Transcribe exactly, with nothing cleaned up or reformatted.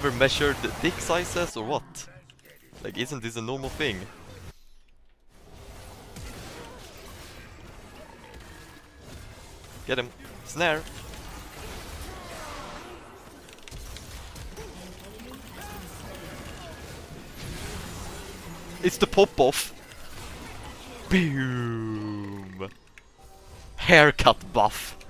ever measured dick sizes or what? Like, isn't this a normal thing? Get him. Snare. It's the pop-off. Boom. Haircut buff.